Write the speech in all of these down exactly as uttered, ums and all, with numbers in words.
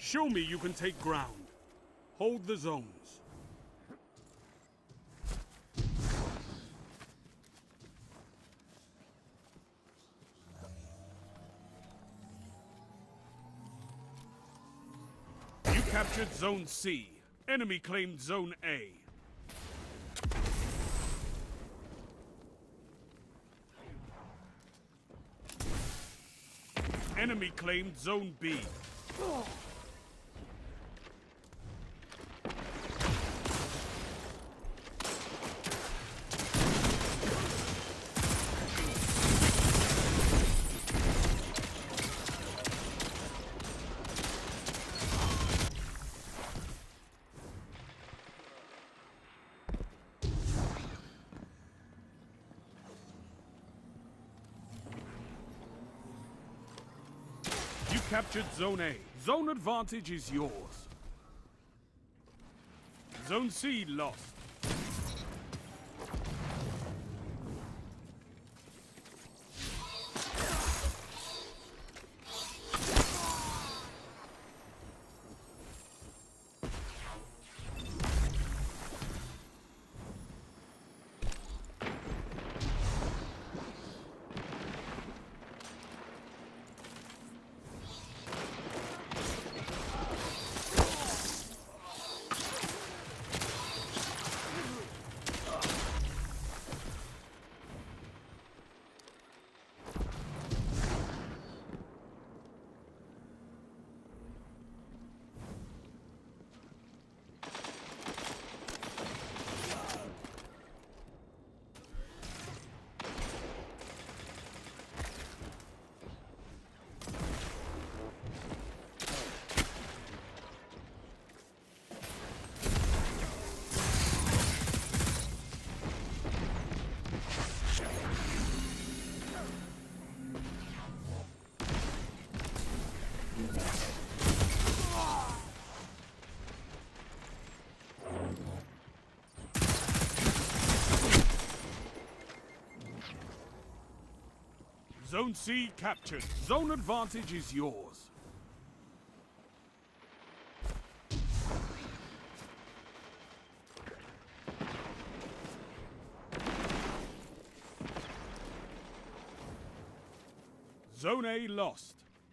Show me you can take ground. Hold the zones. You captured Zone C. Enemy claimed Zone A. Enemy claimed Zone B. You captured Zone A. Zone advantage is yours. Zone C lost. Zone C captured. Zone advantage is yours. Zone A lost.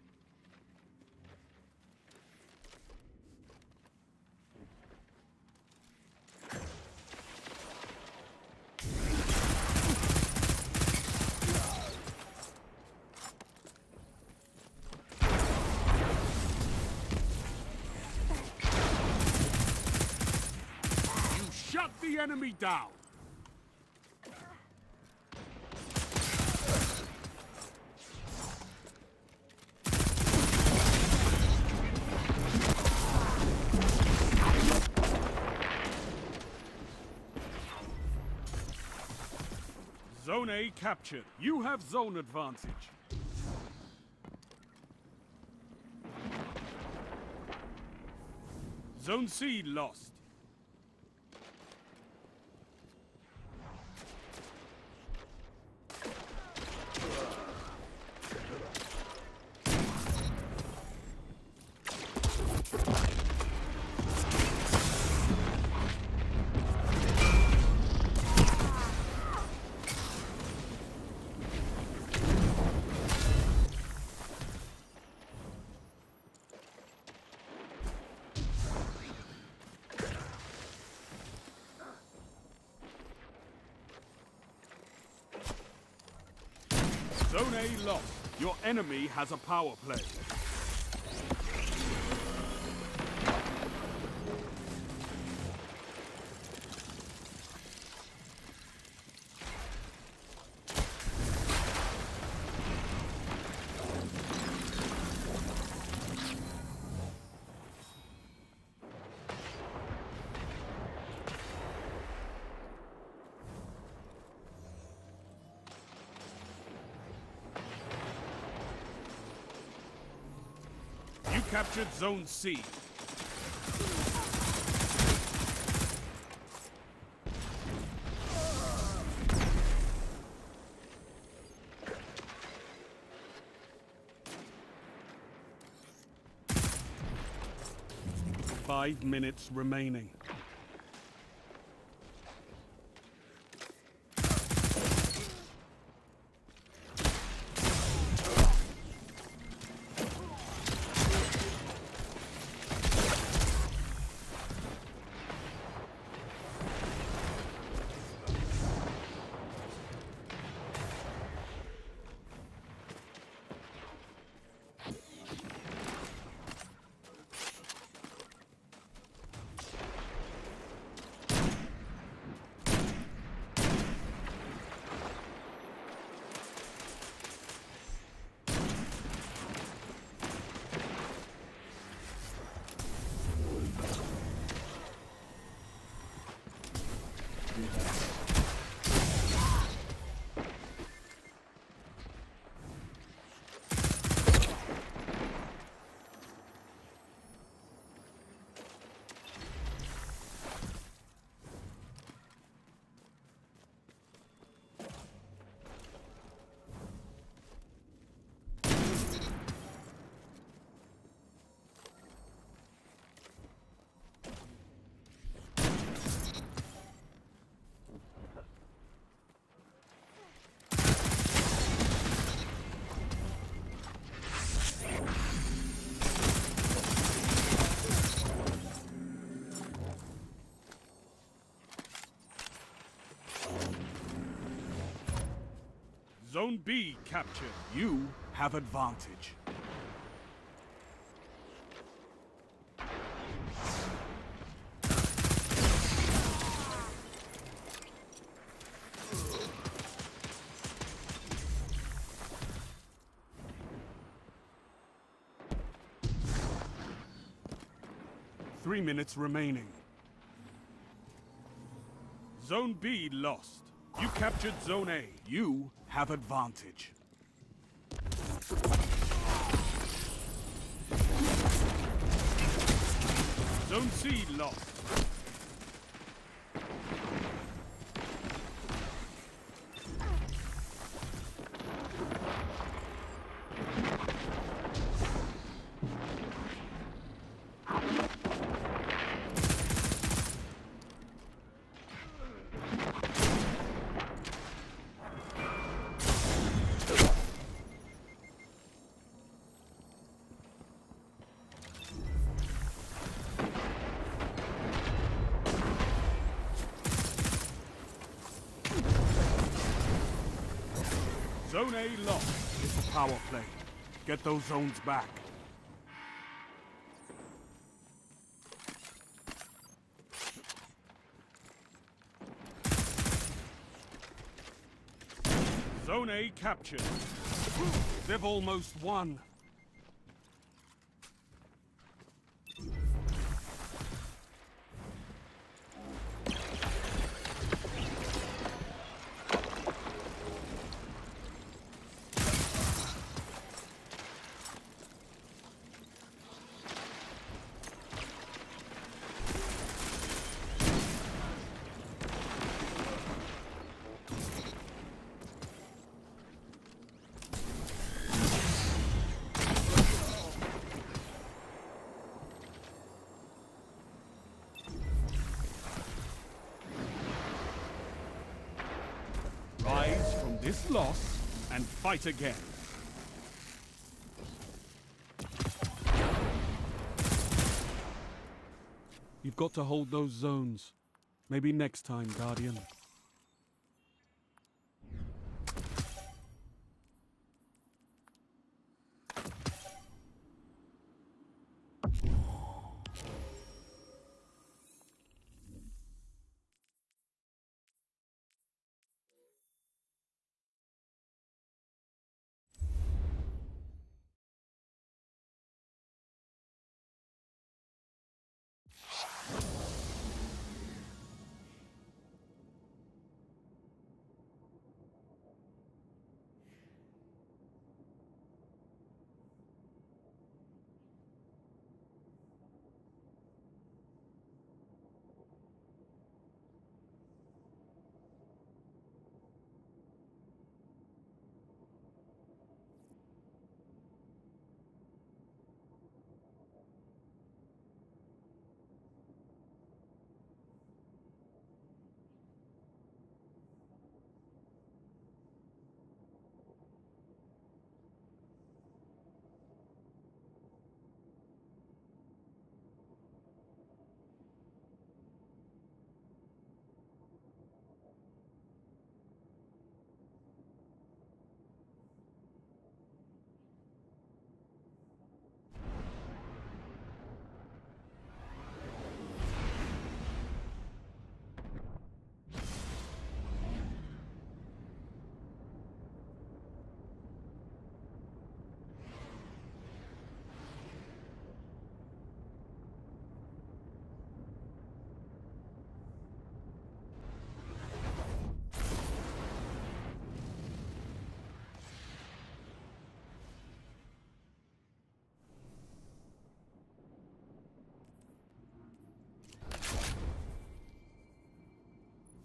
Shut the enemy down! Zone A captured. You have zone advantage. Zone C lost. Zone A lost. Your enemy has a power play. You captured Zone C. Five minutes remaining. Zone B captured. You have advantage. Three minutes remaining. Zone B lost. You captured Zone A. You have advantage. Zone C lost. Zone A lost. It's a power play. Get those zones back. Zone A captured. They've almost won. Rise from this loss and fight again. You've got to hold those zones. Maybe next time, Guardian.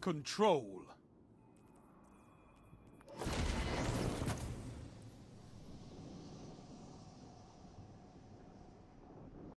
Control.